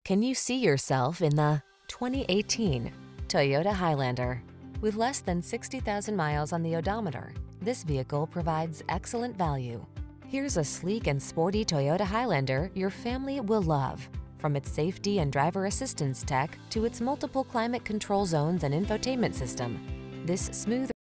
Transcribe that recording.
Can you see yourself in the 2018 Toyota Highlander? With less than 60,000 miles on the odometer, this vehicle provides excellent value. Here's a sleek and sporty Toyota Highlander your family will love. From its safety and driver assistance tech to its multiple climate control zones and infotainment system, this smooth